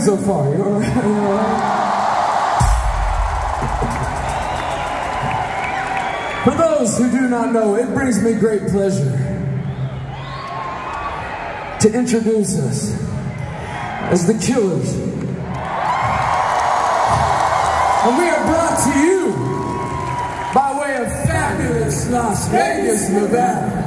so far? You all right? You all right? For those who do not know, it brings me great pleasure to introduce us as the Killers. And we are brought to you by way of fabulous Las Vegas, Nevada.